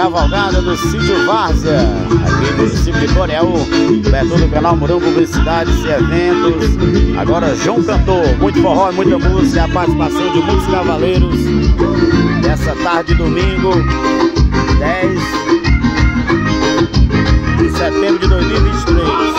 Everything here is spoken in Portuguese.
cavalgada do Sítio Várzea, aqui no município de Coreal, perto do canal Murão Publicidades e Eventos. Agora João Cantor, muito forró e muita música, a participação de muitos cavaleiros nessa tarde de domingo, 10 de setembro de 2023.